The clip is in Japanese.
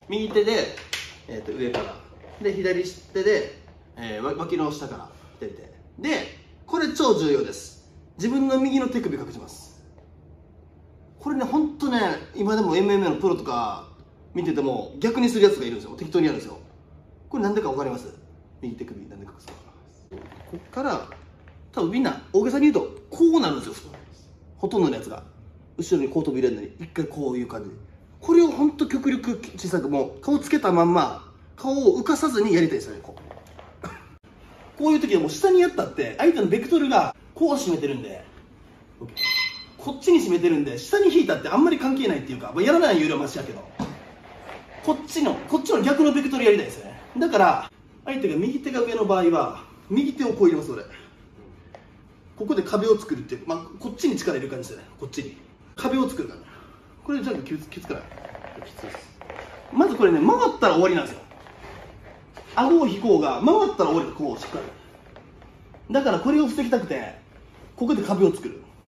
右手で、上からで左手で、脇の下から左手で、これ超重要です。自分の右の手首隠します。これね、ほんとね、今でも MMA のプロとか見てても逆にするやつがいるんですよ。適当にやるんですよ。これなんでか分かります？右手首なんで隠すか。こっから多分みんな大げさに言うとこうなるんですよ。ほとんどのやつが後ろに後頭部入れるのに一回こういう感じで、これをほんと極力小さく、もう顔つけたまんま顔を浮かさずにやりたいですよね。こういう時はもう下にやったって相手のベクトルがこう締めてるんで、こっちに締めてるんで下に引いたってあんまり関係ないっていうか、やらないよりはマシやけど、こっちの逆のベクトルやりたいですよね。だから相手が右手が上の場合は右手をこう入れます。俺ここで壁を作るっていう、こっちに力入れる感じですよね。こっちに壁を作るから、これじゃあきつくない？きついです。まずこれね、回ったら終わりなんですよ。顎を引こうが回ったら終わり、こうしっかり。だからこれを防ぎたくてここで壁を作る。